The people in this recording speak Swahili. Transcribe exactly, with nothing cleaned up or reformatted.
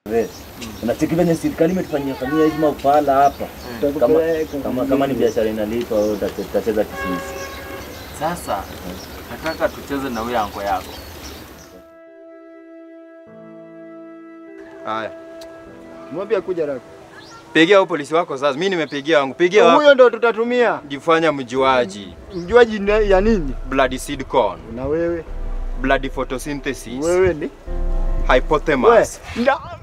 Wewe unacheki venye serikali imetufanyia fanyia hizo mafala hapa. Kama kama kama ni biashara inalipa wewe utacheza kisisi. Sasa nataka tucheze na wewe ango yako. Haya. Mwambie kuja rako. Pigia huyo polisi wako sasa. Mimi nimepigia wangu. Pigia wako. Huyo ndo tutatumia. Jifanya mjuaji. Mjuaji ya nini? Blood seed corn. Na wewe? Blood photosynthesis. Wewe ni hypothemus. Wewe.